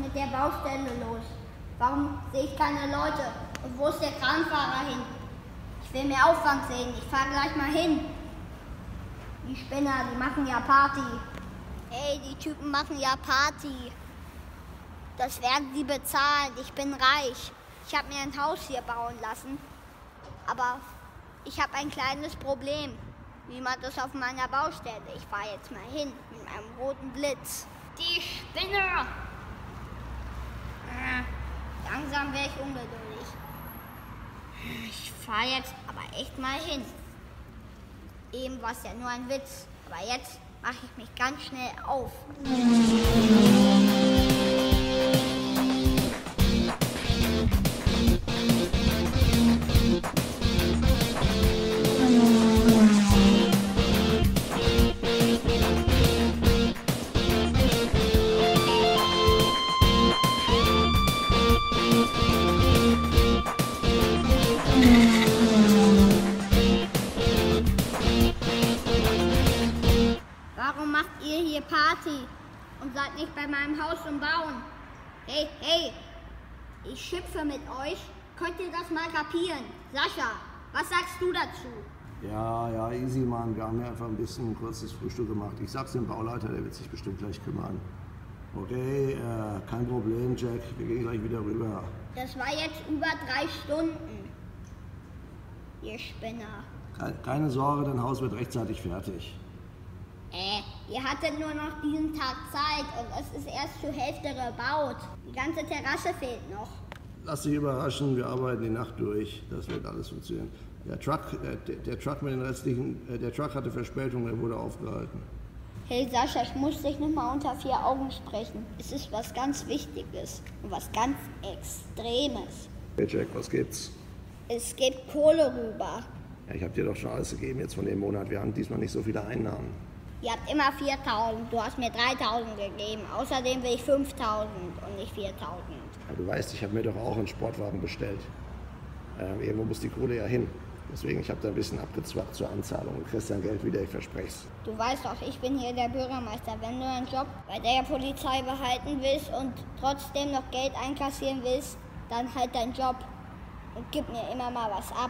mit der Baustelle los? Warum sehe ich keine Leute? Und wo ist der Kranfahrer hin? Ich will mehr Aufwand sehen. Ich fahre gleich mal hin. Die Spinner, die machen ja Party. Hey, die Typen machen ja Party. Das werden sie bezahlen. Ich bin reich. Ich habe mir ein Haus hier bauen lassen. Aber ich habe ein kleines Problem. Wie man das auf meiner Baustelle. Ich fahre jetzt mal hin mit meinem roten Blitz. Die Spinner! Langsam wäre ich ungeduldig. Ich fahre jetzt aber echt mal hin. Eben war es ja nur ein Witz. Aber jetzt mache ich mich ganz schnell auf. Warum macht ihr hier Party und seid nicht bei meinem Haus und Bauen? Hey, hey, ich schimpfe mit euch. Könnt ihr das mal kapieren? Sascha, was sagst du dazu? Ja, easy, Mann. Wir haben ja einfach ein bisschen ein kurzes Frühstück gemacht. Ich sag's dem Bauleiter, der wird sich bestimmt gleich kümmern. Okay, kein Problem, Jack. Wir gehen gleich wieder rüber. Das war jetzt über 3 Stunden. Ihr Spinner. Keine Sorge, dein Haus wird rechtzeitig fertig. Ihr hattet nur noch diesen Tag Zeit und es ist erst zur Hälfte gebaut. Die ganze Terrasse fehlt noch. Lass dich überraschen, wir arbeiten die Nacht durch. Das wird alles funktionieren. Der Truck mit den restlichen, der Truck hatte Verspätung, er wurde aufgehalten. Hey Sascha, ich muss dich noch mal unter 4 Augen sprechen. Es ist was ganz Wichtiges und was ganz Extremes. Hey Jack, was gibt's? Es gibt Kohle rüber. Ja, ich habe dir doch schon alles gegeben jetzt von dem Monat. Wir haben diesmal nicht so viele Einnahmen. Ihr habt immer 4.000, du hast mir 3.000 gegeben. Außerdem will ich 5.000 und nicht 4.000. Ja, du weißt, ich habe mir doch auch einen Sportwagen bestellt. Irgendwo muss die Kohle ja hin. Deswegen, ich habe da ein bisschen abgezwackt zur Anzahlung. Du kriegst dein Geld wieder, ich verspreche es. Du weißt doch, ich bin hier der Bürgermeister. Wenn du einen Job bei der Polizei behalten willst und trotzdem noch Geld einkassieren willst, dann halt deinen Job und gib mir immer mal was ab.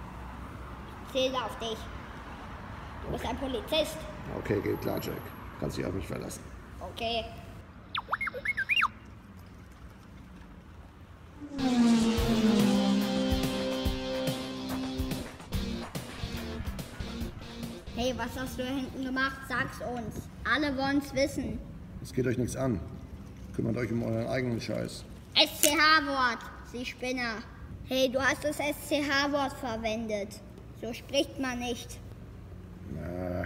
Ich zähle auf dich. Du bist ein Polizist. Okay, geht klar, Jack. Kannst dich auf mich verlassen. Okay. Hey, was hast du da hinten gemacht? Sag's uns. Alle wollen's wissen. Es geht euch nichts an. Kümmert euch um euren eigenen Scheiß. SCH-Wort, Sie Spinner. Hey, du hast das SCH-Wort verwendet. So spricht man nicht. Na.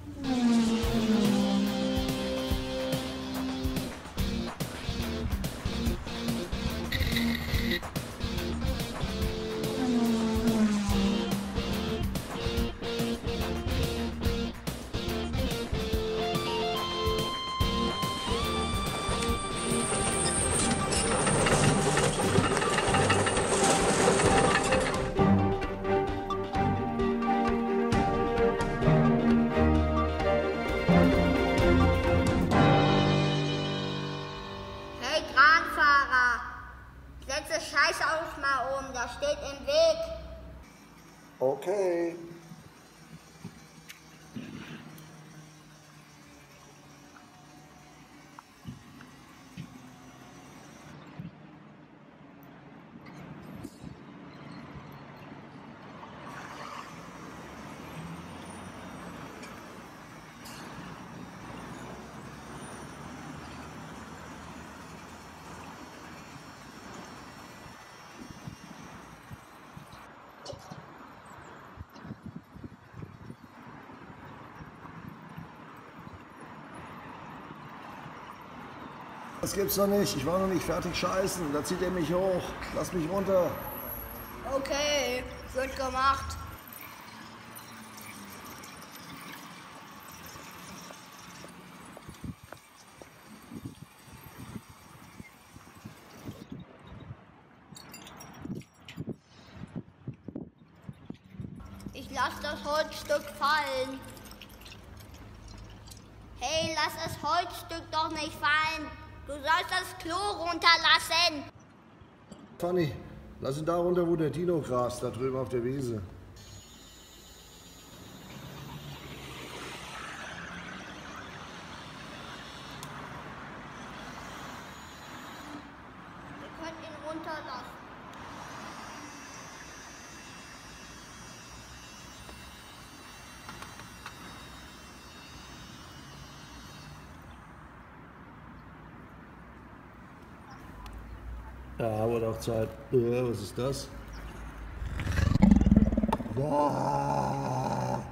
Hey, Kranfahrer, setz das Scheißhaus mal um, das steht im Weg. Okay. Das gibt's doch nicht. Ich war noch nicht fertig scheißen. Da zieht er mich hoch. Lass mich runter. Okay, wird gemacht. Ich lass das Holzstück fallen. Hey, lass das Holzstück doch nicht fallen. Du sollst das Klo runterlassen. Fanny, lass ihn da runter, wo der Dino grast, da drüben auf der Wiese. Ihr könnt ihn runterlassen. Ja, wurde auch Zeit. Was ist das? Ja.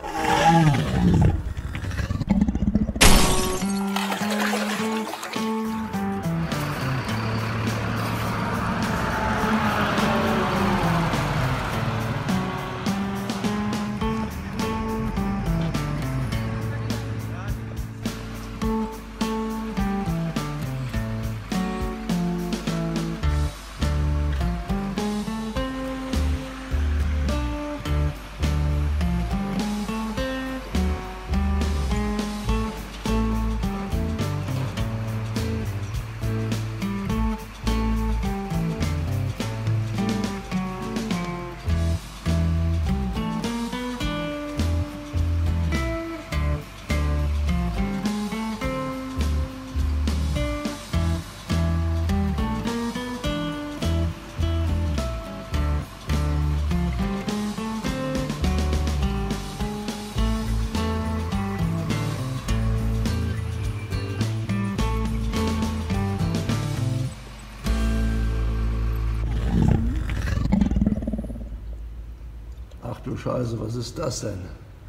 Ach du Scheiße, was ist das denn?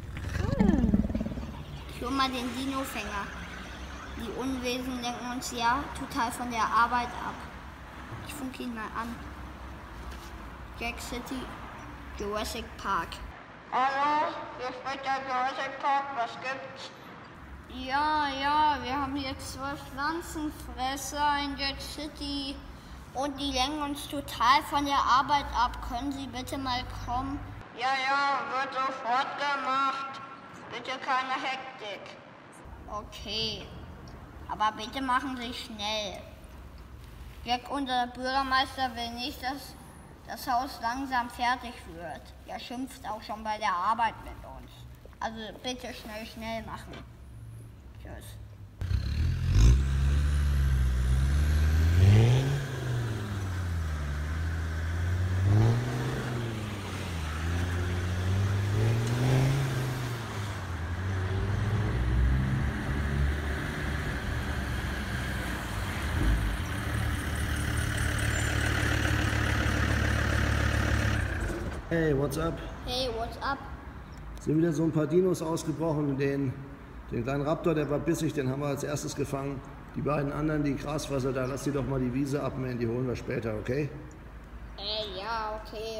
Ich hol mal den Dino-Fänger. Die Unwesen lenken uns ja total von der Arbeit ab. Ich funke ihn mal an. Jack City, Jurassic Park. Hallo, hier spricht der Jurassic Park, was gibt's? Ja, wir haben jetzt 12 Pflanzenfresser in Jack City und die lenken uns total von der Arbeit ab. Können Sie bitte mal kommen? Ja, wird sofort gemacht. Bitte keine Hektik. Okay, aber bitte machen Sie schnell. Jack, unser Bürgermeister, will nicht, dass das Haus langsam fertig wird. Er schimpft auch schon bei der Arbeit mit uns. Also bitte schnell machen. Tschüss. Hey, what's up? Hey, what's up? Sind wieder so ein paar Dinos ausgebrochen. Den kleinen Raptor, der war bissig, den haben wir als erstes gefangen. Die beiden anderen, die Grasfresser, da lass die doch mal die Wiese abmähen, die holen wir später, okay? Ja, okay.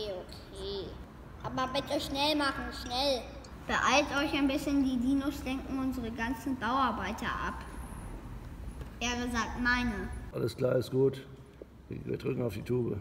Aber bitte schnell machen, schnell. Beeilt euch ein bisschen, die Dinos lenken unsere ganzen Bauarbeiter ab. Er gesagt meine. Alles klar, ist gut. Wir drücken auf die Tube.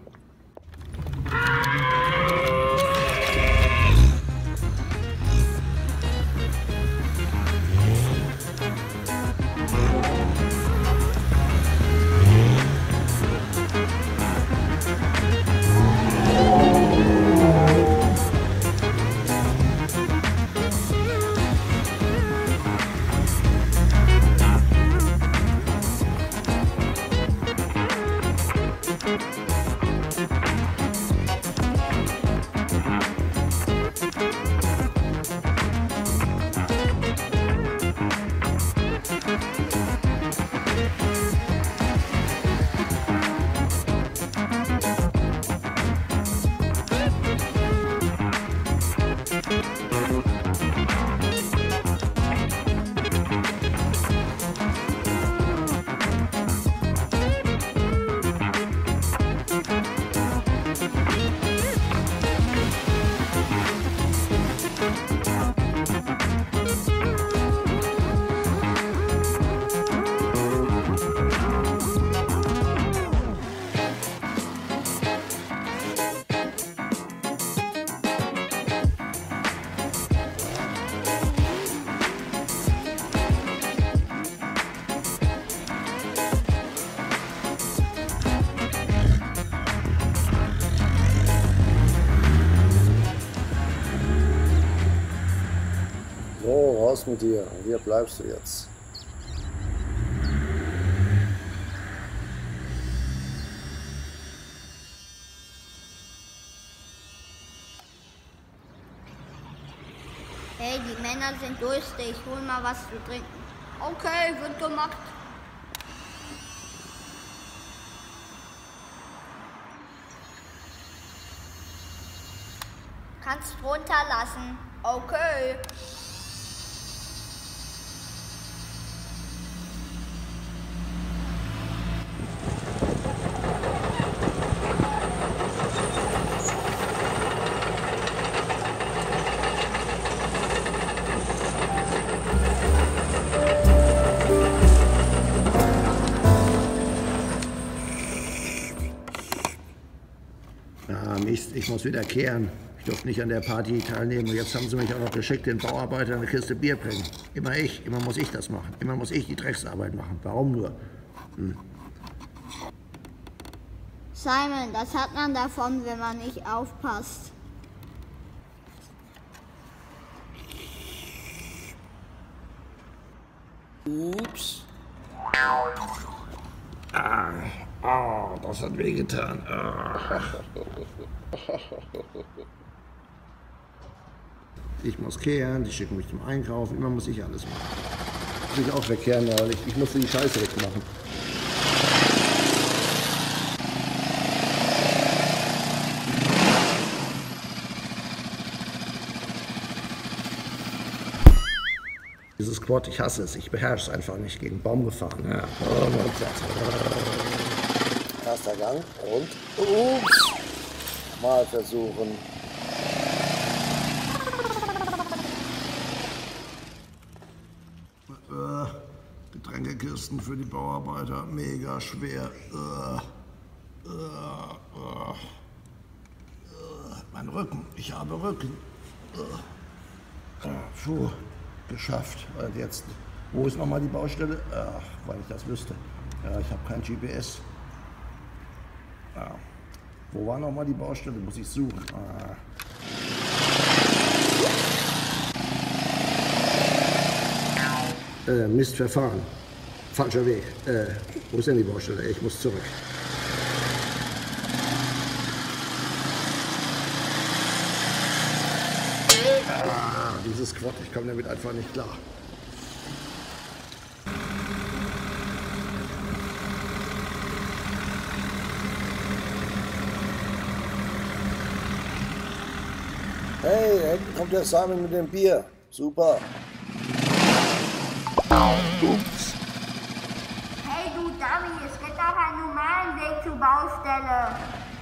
So, raus mit dir. Hier bleibst du jetzt. Hey, die Männer sind durstig. Hol mal was zu trinken. Okay, wird gemacht. Kannst runterlassen. Okay. Ah, Mist, ich muss wieder kehren. Ich durfte nicht an der Party teilnehmen und jetzt haben sie mich auch noch geschickt, den Bauarbeiter eine Kiste Bier bringen. Immer muss ich das machen. Immer muss ich die Drecksarbeit machen. Warum nur? Simon, das hat man davon, wenn man nicht aufpasst. Ups. Das hat wehgetan. Ich muss kehren, die schicken mich zum Einkaufen, immer muss ich alles machen. Ich muss auch wegkehren, weil ich muss die Scheiße wegmachen. Dieses Quad, ich hasse es, ich beherrsche es einfach nicht, gegen den Baum gefahren. Ja. Erster Gang und ups, mal versuchen. Getränkekisten für die Bauarbeiter, mega schwer. Mein Rücken, ich habe Rücken. Puh, geschafft. Und jetzt, wo ist nochmal die Baustelle? Ach, weil ich das wüsste. Ja, ich habe kein GPS. Ja. Wo war nochmal die Baustelle? Muss ich suchen. Mist, verfahren. Falscher Weg. Wo ist denn die Baustelle? Ich muss zurück. Dieses Quad, ich komme damit einfach nicht klar. Hey, da hinten kommt der Simon mit dem Bier. Super. Ups. Hey du Dummy, es gibt auch einen normalen Weg zur Baustelle.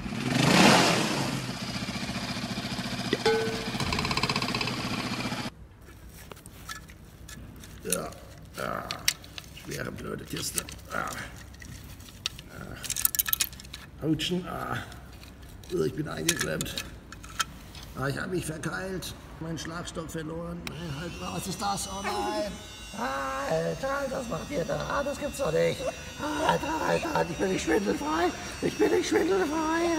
Ja, schwere, blöde Kiste. Autschen. Ich bin eingeklemmt. Ich habe mich verkeilt. Meinen Schlagstock verloren. Halt, was ist das? Oh nein. Alter, was macht ihr da? Das gibt's doch nicht. Alter, ich bin nicht schwindelfrei. Ich bin nicht schwindelfrei.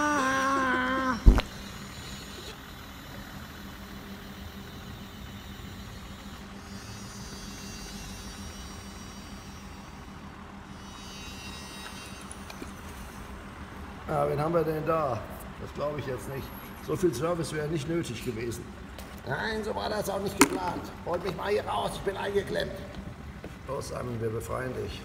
Wen haben wir denn da? Das glaube ich jetzt nicht. So viel Service wäre nicht nötig gewesen. Nein, so war das auch nicht geplant. Holt mich mal hier raus, ich bin eingeklemmt. Los, Simon, wir befreien dich.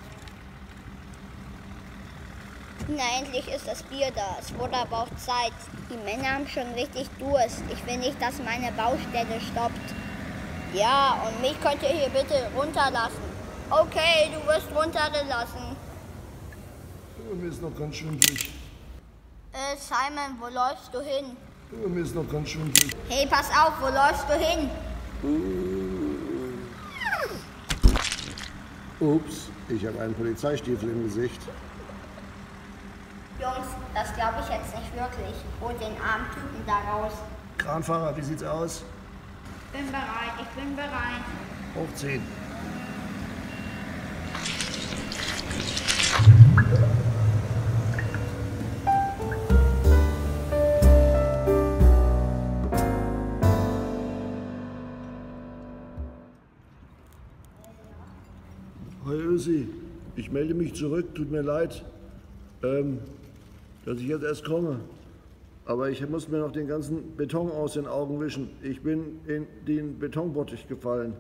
Na, endlich ist das Bier da. Es wurde aber auch Zeit. Die Männer haben schon richtig Durst. Ich will nicht, dass meine Baustelle stoppt. Ja, und mich könnt ihr hier bitte runterlassen. Okay, du wirst runtergelassen. Mir ist noch ganz schwindelig. Simon, wo läufst du hin? Mir ist noch ganz schwindelig. Hey, pass auf, wo läufst du hin? Ups, ich habe einen Polizeistiefel im Gesicht. Jungs, das glaube ich jetzt nicht wirklich. Hol den armen Typen da raus. Kranfahrer, wie sieht's aus? Ich bin bereit. Hochziehen. Hi Ösi, ich melde mich zurück, tut mir leid, dass ich jetzt erst komme. Aber ich muss mir noch den ganzen Beton aus den Augen wischen. Ich bin in den Betonbottich gefallen.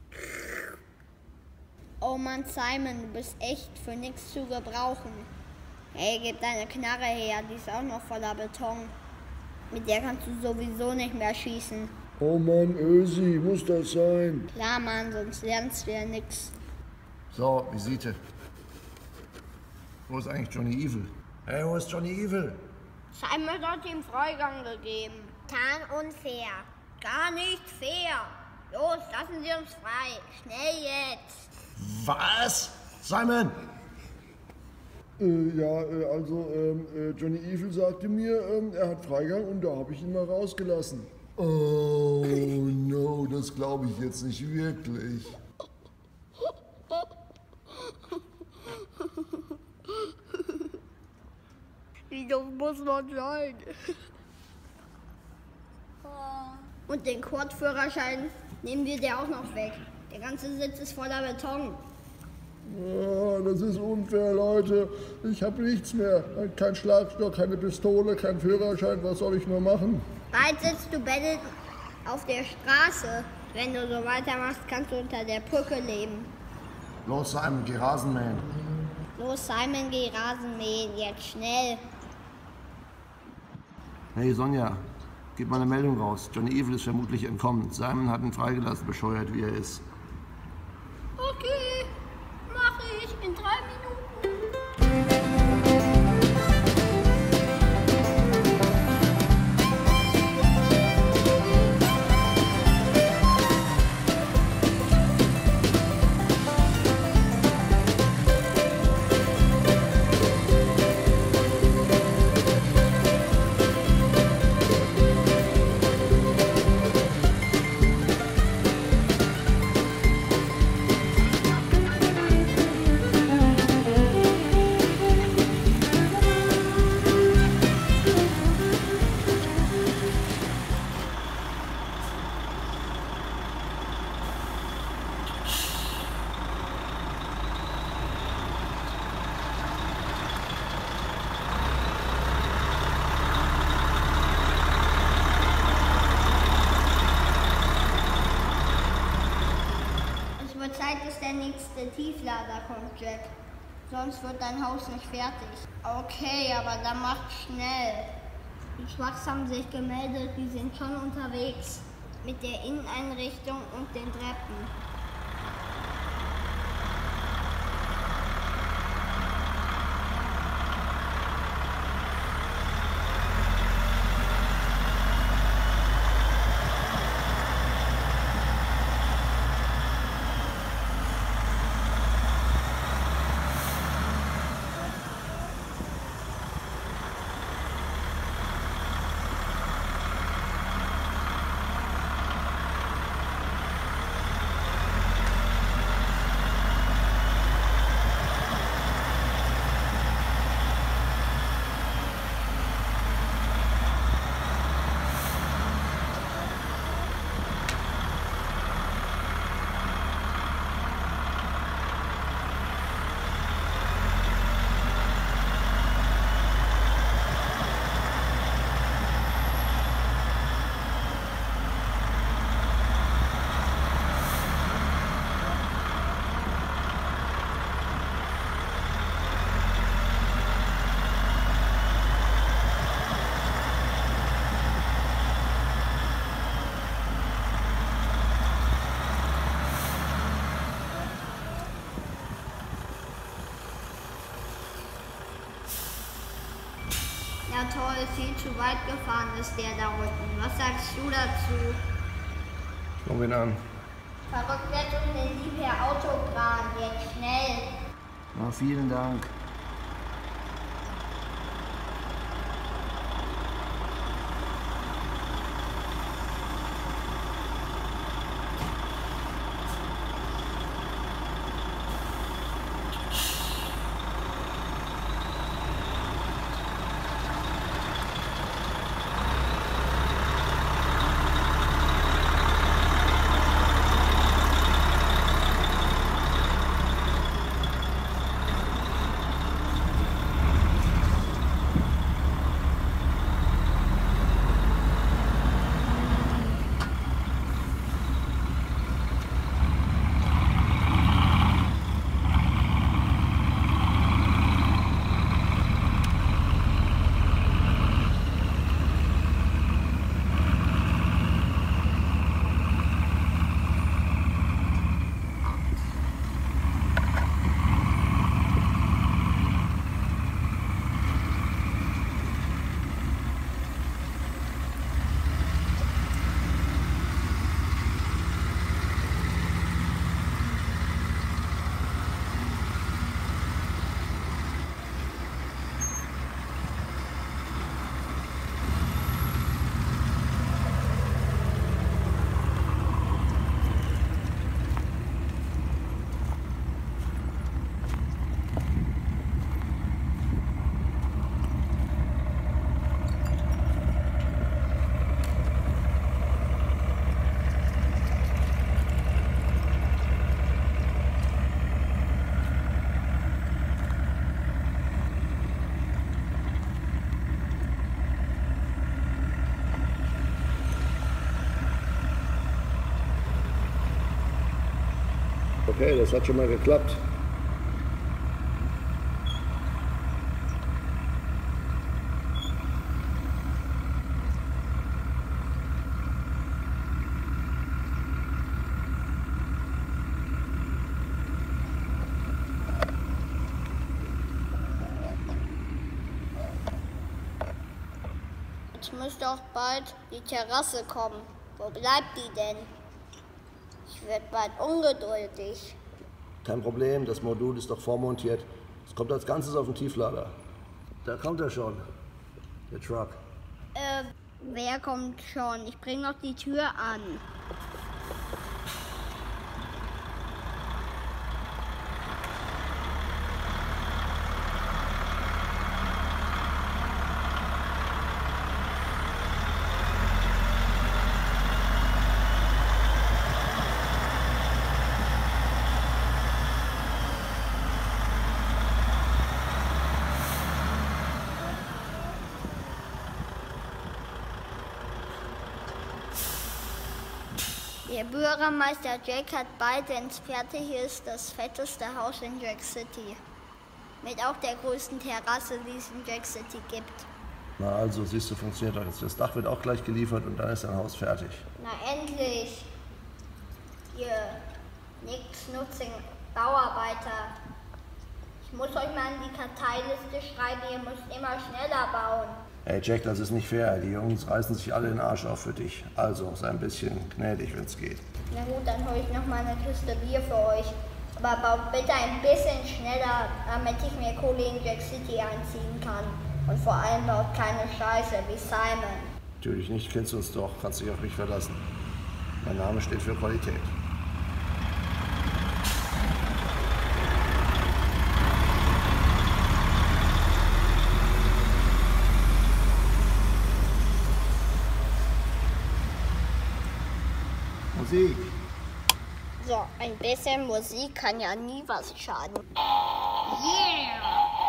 Oh Mann, Simon, du bist echt für nichts zu gebrauchen. Hey, gib deine Knarre her, die ist auch noch voller Beton. Mit der kannst du sowieso nicht mehr schießen. Oh Mann, Ösi, muss das sein? Klar, Mann, sonst lernst du ja nix. So, Visite. Wo ist eigentlich Johnny Evil? Hey, wo ist Johnny Evil? Simon hat ihm Freigang gegeben. Total unfair. Gar nicht fair. Los, lassen Sie uns frei. Schnell jetzt. Was? Simon! Johnny Evil sagte mir, er hat Freigang und da habe ich ihn mal rausgelassen. Oh no, das glaube ich jetzt nicht wirklich. Wie dumm muss man sein? Und den Quad-Führerschein nehmen wir dir auch noch weg. Der ganze Sitz ist voller Beton. Oh, das ist unfair, Leute. Ich habe nichts mehr. Kein Schlagstock, keine Pistole, kein Führerschein. Was soll ich nur machen? Bald sitzt du bettelnd auf der Straße. Wenn du so weitermachst, kannst du unter der Brücke leben. Los, Simon, geh Rasen mähen. Los, Simon, geh Rasen mähen. Jetzt schnell. Hey, Sonja, gib mal eine Meldung raus. Johnny Evil ist vermutlich entkommen. Simon hat ihn freigelassen, bescheuert wie er ist. Okay, mache ich in 3 Minuten. Zeit, bis der nächste Tieflader kommt, Jack. Sonst wird dein Haus nicht fertig. Okay, aber dann macht schnell. Die Schwachs haben sich gemeldet, die sind schon unterwegs. Mit der Inneneinrichtung und den Treppen. Ja toll, viel zu weit gefahren ist der da unten. Was sagst du dazu? Schau ihn an. Verrückt den Dieb per Autokran, jetzt schnell. Na, vielen Dank. Okay, das hat schon mal geklappt. Jetzt müsste auch bald die Terrasse kommen. Wo bleibt die denn? Ich werde bald ungeduldig. Kein Problem, das Modul ist doch vormontiert. Es kommt als Ganzes auf den Tieflader. Da kommt er schon, der Truck. Wer kommt schon? Ich bringe noch die Tür an. Der Bürgermeister Jack hat bald, wenn es fertig ist, das fetteste Haus in Jack City. Mit auch der größten Terrasse, die es in Jack City gibt. Na also, siehst du, funktioniert doch jetzt. Das Dach wird auch gleich geliefert und dann ist dein Haus fertig. Na endlich! Ihr nichtsnutzige Bauarbeiter. Ich muss euch mal in die Karteiliste schreiben, ihr müsst immer schneller bauen. Hey Jack, das ist nicht fair. Die Jungs reißen sich alle den Arsch auf für dich. Also, sei ein bisschen gnädig, wenn es geht. Na gut, dann hole ich noch mal eine Kiste Bier für euch. Aber baut bitte ein bisschen schneller, damit ich mir Kohle in Jack City einziehen kann. Und vor allem baut keine Scheiße wie Simon. Natürlich nicht, kennst du uns doch. Kannst dich auf mich verlassen. Mein Name steht für Qualität. Musik. So, ein bisschen Musik kann ja nie was schaden. Yeah!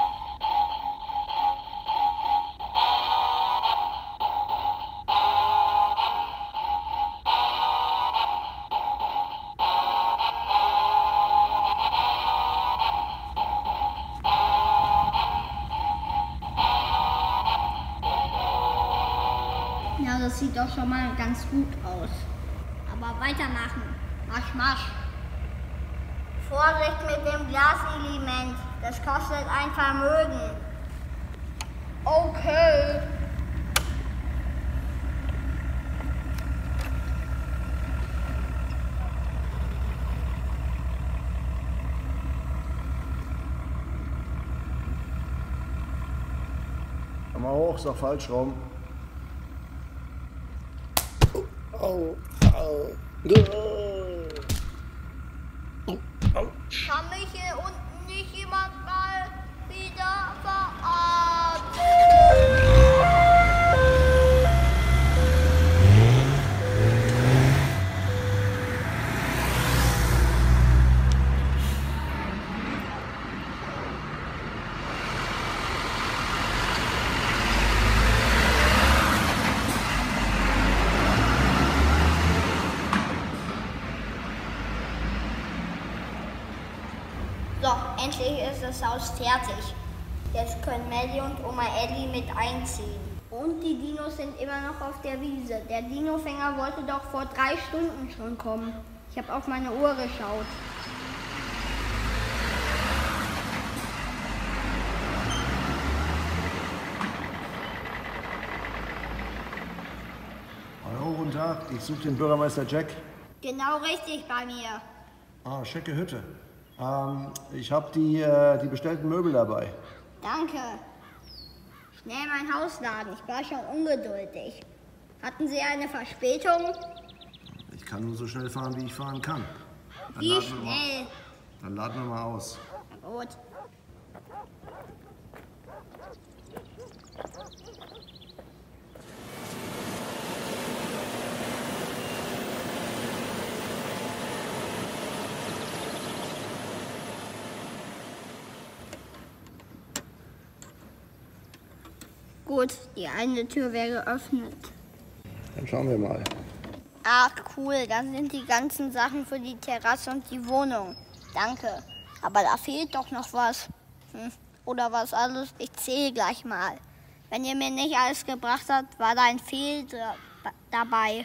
Ja, das sieht doch schon mal ganz gut aus. Aber weitermachen. Marsch, marsch. Vorsicht mit dem Glaselement. Das kostet ein Vermögen. Okay. Komm mal hoch, ist doch falsch rum. Kann mich hier unten nicht jemand mal wieder verarmen? So, endlich ist das Haus fertig. Jetzt können Melly und Oma Ellie mit einziehen. Und die Dinos sind immer noch auf der Wiese. Der Dinofänger wollte doch vor 3 Stunden schon kommen. Ich habe auf meine Uhr geschaut. Hallo, guten Tag. Ich suche den Bürgermeister Jack. Genau richtig bei mir. Ah, schicke Hütte. Ich habe die bestellten Möbel dabei. Danke. Schnell mein Haus laden, ich war schon ungeduldig. Hatten Sie eine Verspätung? Ich kann nur so schnell fahren, wie ich fahren kann. Wie schnell? Dann laden wir mal aus. Na gut. Gut, die eine Tür wäre geöffnet. Dann schauen wir mal. Ach cool, da sind die ganzen Sachen für die Terrasse und die Wohnung. Danke, aber da fehlt doch noch was. Oder was alles? Ich zähle gleich mal. Wenn ihr mir nicht alles gebracht habt, war da ein Fehl dabei.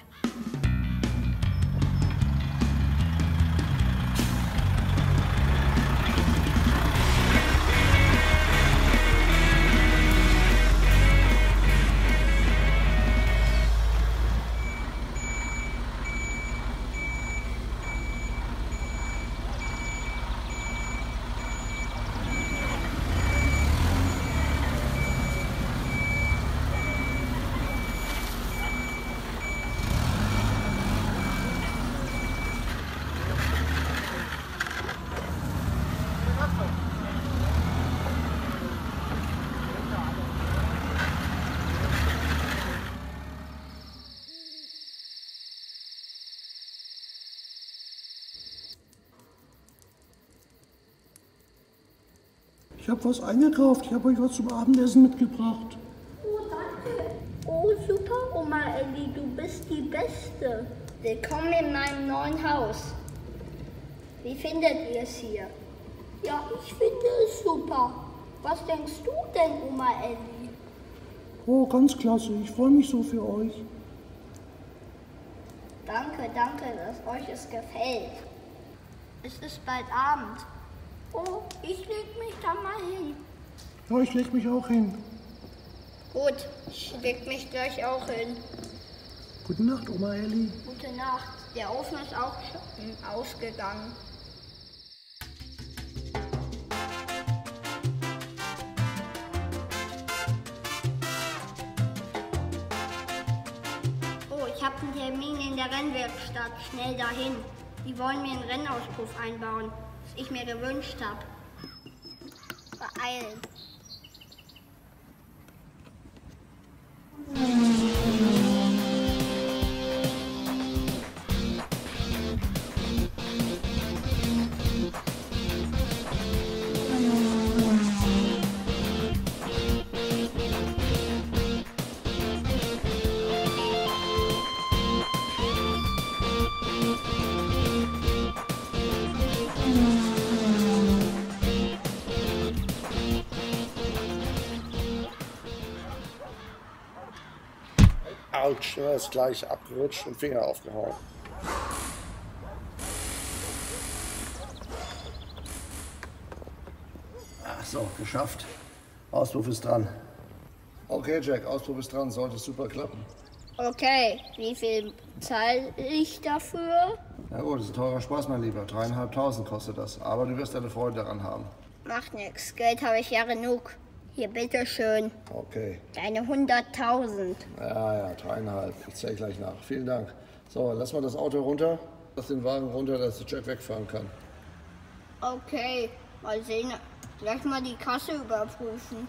Ich habe was eingekauft. Ich habe euch was zum Abendessen mitgebracht. Oh, danke. Oh, super, Oma Elli, du bist die Beste. Willkommen in meinem neuen Haus. Wie findet ihr es hier? Ja, ich finde es super. Was denkst du denn, Oma Elli? Oh, ganz klasse. Ich freue mich so für euch. Danke, dass euch es gefällt. Es ist bald Abend. Oh, ich leg mich da mal hin. Ja, ich leg mich auch hin. Gut, ich leg mich gleich auch hin. Gute Nacht, Oma Elli. Gute Nacht. Der Ofen ist auch schon ausgegangen. Oh, ich habe einen Termin in der Rennwerkstatt. Schnell dahin. Die wollen mir einen Rennauspuff einbauen, was ich mir gewünscht habe. Beeilen. Autsch, er ist gleich abgerutscht und Finger aufgehauen. Ach so, geschafft. Auspuff ist dran. Okay, Jack, Auspuff ist dran, sollte super klappen. Okay, wie viel zahle ich dafür? Na gut, das ist ein teurer Spaß, mein Lieber. 3.500 kostet das. Aber du wirst deine Freude daran haben. Macht nix, Geld habe ich ja genug. Hier, bitteschön. Okay. Deine 100.000. Ja, 3,5. Ich zähle gleich nach. Vielen Dank. So, lass mal das Auto runter. Lass den Wagen runter, dass Jack wegfahren kann. Okay, mal sehen. Gleich mal die Kasse überprüfen.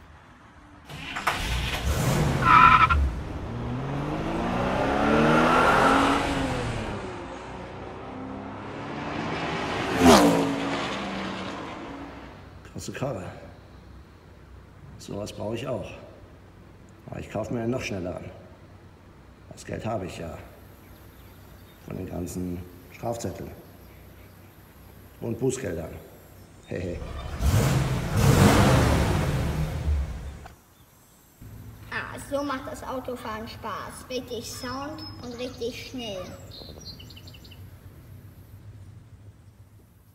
Krasse Karre. Sowas brauche ich auch. Aber ich kaufe mir einen noch schneller an. Das Geld habe ich ja. Von den ganzen Strafzetteln. Und Bußgeldern. Hehe. Ah, so macht das Autofahren Spaß. Richtig Sound und richtig schnell.